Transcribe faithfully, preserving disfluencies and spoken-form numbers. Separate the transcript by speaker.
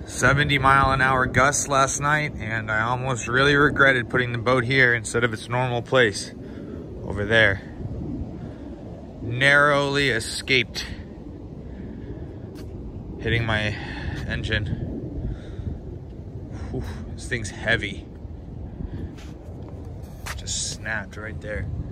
Speaker 1: seventy mile an hour gusts last night, and I almost really regretted putting the boat here instead of its normal place over there. Narrowly escaped hitting my engine. Whew, this thing's heavy. Just snapped right there.